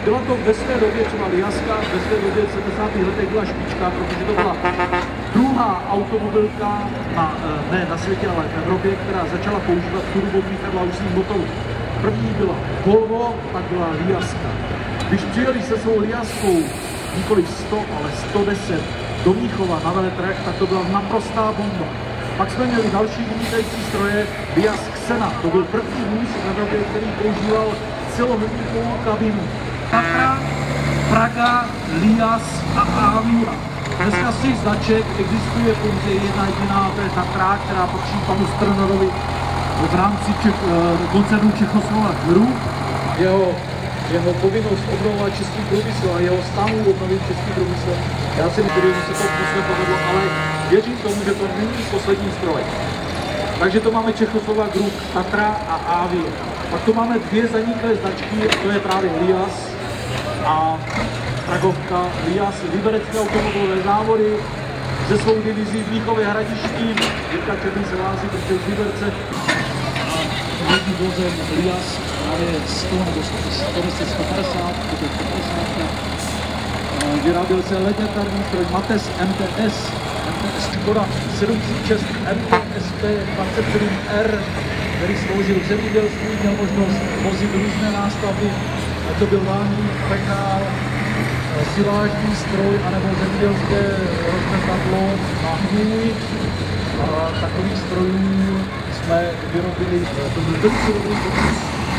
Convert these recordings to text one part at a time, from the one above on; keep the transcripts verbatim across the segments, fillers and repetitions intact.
byla to ve své době třeba Liaska, ve své době v sedmdesátých letech byla špička, protože to byla druhá automobilka, na, ne na světě, ale v Evropě, která začala používat turbovýchrlausný motor. První byla Volvo, pak byla Liaska. Když přijeli se svou Liaskou nikoli sto, ale sto deset do Mnichova na veletrh, tak to byla naprostá bomba. Pak jsme měli další vynikající stroje, Lias Xena. To byl první vůz v Evropě, který používal celohlubokou kabinu. Tatra, Praga, Lias a Avia. Dneska z těch značek existuje pouze jedna jediná, to je Tatra, která patří panu Strnarovi v rámci Čech, koncernu Čechoslovak Group. Jeho, jeho povinnost obnovovat český průmysl a jeho snahu obnovit český průmysl. Já si myslím, že se to prostě povedlo, ale věřím tomu, že to není poslední stroj. Takže to máme Čechoslovak Group, Tatra a Avia. Pak tu máme dvě zaniklé značky, to je právě Lias a Pragovka. Lias, liberecké automobilové závody, ze svou divizí v Mnichově Hradišti, Jirka Černý se hlásí, protože z Liberce. A jedním vozem Lias právě sto nebo sto deset, sto padesát, to je sto padesát. Vyráběl se legendární stroj Mates M T S, M T S Škoda sedm set šest M T S P dvacet sedm R, který sloužil v zemědělství, měl možnost vozit různé nástavby, ať to byl válník, pekár, silážní stroj, anebo zemědělské rozmetadlo na hůj. Takových strojů jsme vyrobili, to byl velice dobrý proces.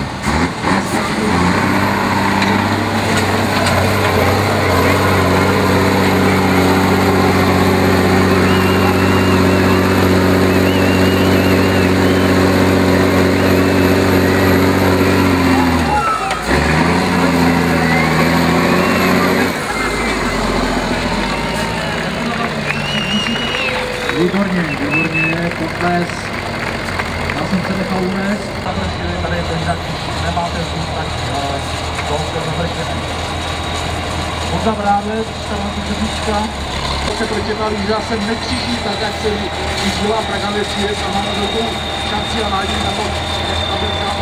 Výborně, výborně, pokles. Já jsem se nechal unést. Tady je ten žák, nemáte zvuk, tak to se završíme. Honza Vrávec, tam tu řebička. To se pročekali, že já jsem nekřičí, tak jak jsem už byla Praga svět a máme velkou šanci a nájdem na to, aby tam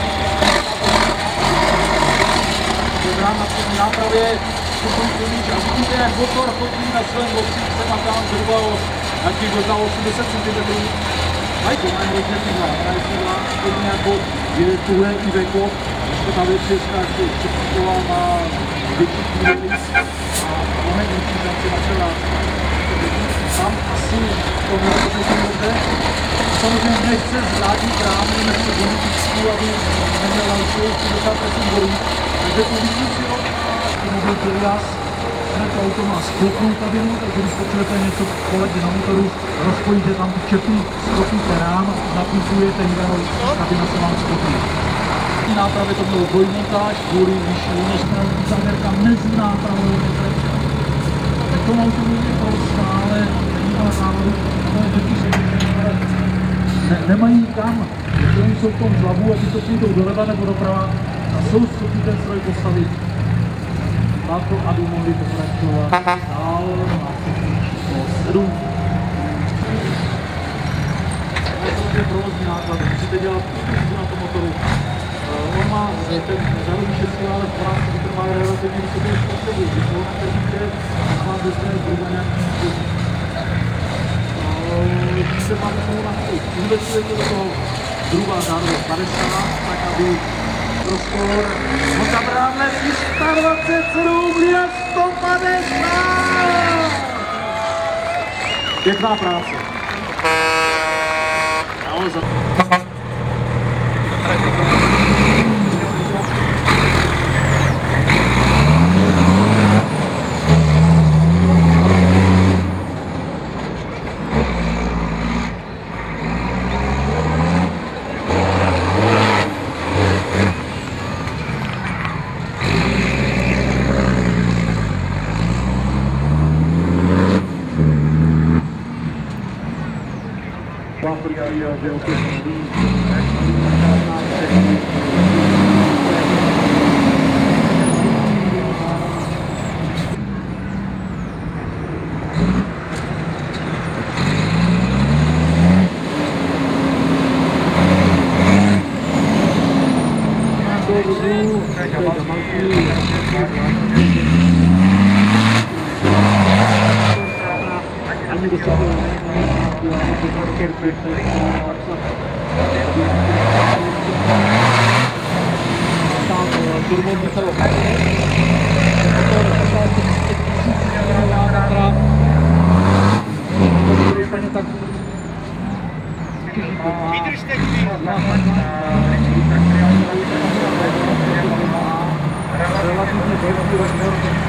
program na té nápravě, a vidíte, jak motor chodí na svém lokřičce, má tam zhruba o nějakých možná osmdesát centimetrů. Mají to mají hodně fidla, mají fidla, podobně jako je tuhle i Veko, že ta věc je zkrátka přepříková, má větší kůdelis a máme větší šanci na čeláci. Tam asi to nebude. Samozřejmě nechce zvládní krámu, nechce politický, aby neměl další šedesát osm bodů. Takže to vidí si ho, mobil Lias. Hned auto má sklopnou kabinu, takže když potřebujete něco poledě na motoru, rozpojíte tam tu čepu, sklopíte rám, napusujete hydraulic, kabina se vám sklopí. V nápravě to bylo dvojmontáž, kvůli vyšší únosnému záměrka mezi nápravou. Tak tomu automobilu je prostě, ale není ale závodu, ale ne, nemají kam, když jsou v tom zlavu a když to půjdou doleva nebo doprava a jsou schopni ten stroj postavit. Na to, aby mohli pokračovat dál na číslo sedm. To je samozřejmě provozní náklad, musíte dělat údržbu na tom motoru. On má ten řadový šestý, ale v práci vytrvá relativně vysokou spotřebu. Když ho nakrmíte, tak vám dostane zhruba nějaký výzkum. Když se máte tomu nastavit, investujete do toho zhruba řádově padesát, tak aby prostor, Honza Vrávec, sto dvacet sedm a sto padesát! Pěkná práce. toho vozu, to je Damalky, ani dosáhla tam turbo Michalo tak vydržte relativně